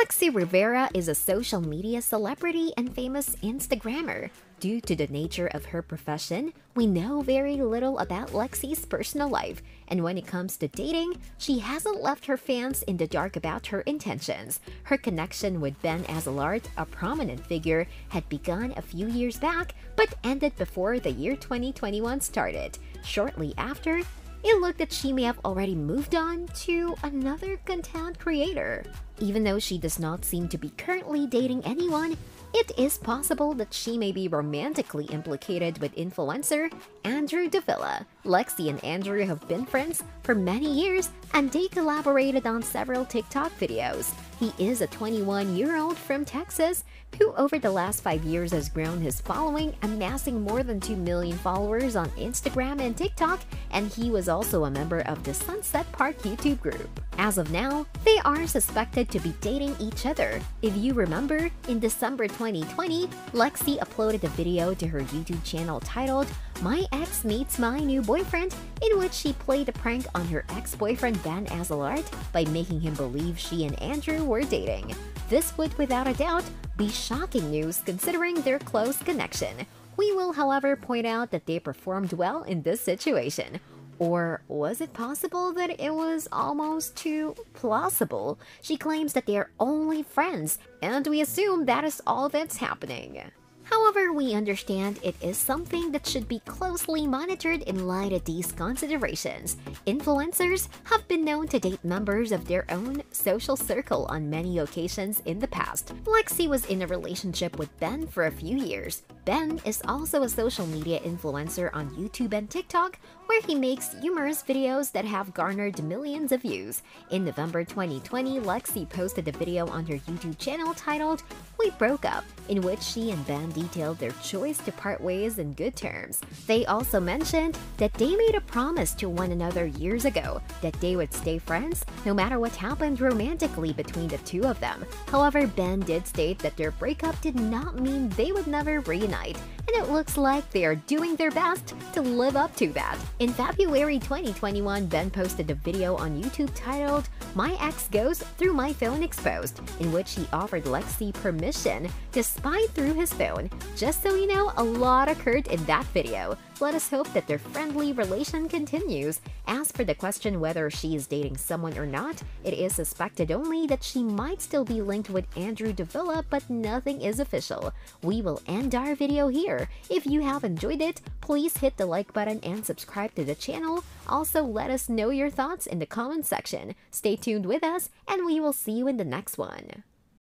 Lexi Rivera is a social media celebrity and famous Instagrammer. Due to the nature of her profession, we know very little about Lexi's personal life, and when it comes to dating, she hasn't left her fans in the dark about her intentions. Her connection with Ben Azalard, a prominent figure, had begun a few years back, but ended before the year 2021 started. Shortly after, it looked that she may have already moved on to another content creator. Even though she does not seem to be currently dating anyone, it is possible that she may be romantically implicated with influencer Andrew Davila. Lexi and Andrew have been friends for many years, and they collaborated on several TikTok videos. He is a 21-year-old from Texas who over the last 5 years has grown his following, amassing more than 2 million followers on Instagram and TikTok, and he was also a member of the Sunset Park YouTube group. As of now, they are suspected to be dating each other. If you remember, in December 2020, Lexi uploaded a video to her YouTube channel titled "My Ex Meets My New Boyfriend," in which she played a prank on her ex-boyfriend Ben Azalard by making him believe she and Andrew were dating. This would without a doubt be shocking news considering their close connection. We will, however, point out that they performed well in this situation. Or was it possible that it was almost too plausible? She claims that they are only friends, and we assume that is all that's happening. However, we understand it is something that should be closely monitored in light of these considerations. Influencers have been known to date members of their own social circle on many occasions in the past. Lexi was in a relationship with Ben for a few years. Ben is also a social media influencer on YouTube and TikTok, where he makes humorous videos that have garnered millions of views. In November 2020, Lexi posted a video on her YouTube channel titled "We Broke Up," in which she and Ben detailed their choice to part ways in good terms. They also mentioned that they made a promise to one another years ago that they would stay friends no matter what happened romantically between the two of them. However, Ben did state that their breakup did not mean they would never reunite, and it looks like they are doing their best to live up to that. In February 2021, Ben posted a video on YouTube titled "My Ex Goes Through My Phone Exposed," in which he offered Lexi permission to spy through his phone. Just so you know, a lot occurred in that video. Let us hope that their friendly relation continues. As for the question whether she is dating someone or not, it is suspected only that she might still be linked with Andrew Davila, but nothing is official. We will end our video here. If you have enjoyed it, please hit the like button and subscribe to the channel. Also, let us know your thoughts in the comment section. Stay tuned with us, and we will see you in the next one.